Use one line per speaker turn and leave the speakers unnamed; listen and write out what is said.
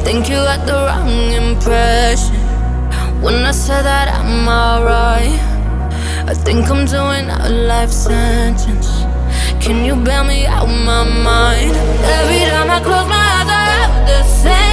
think you got the wrong impression when I said that I'm alright. I think I'm doing a life sentence. Can you bail me out my mind? Every time I close my eyes I have the same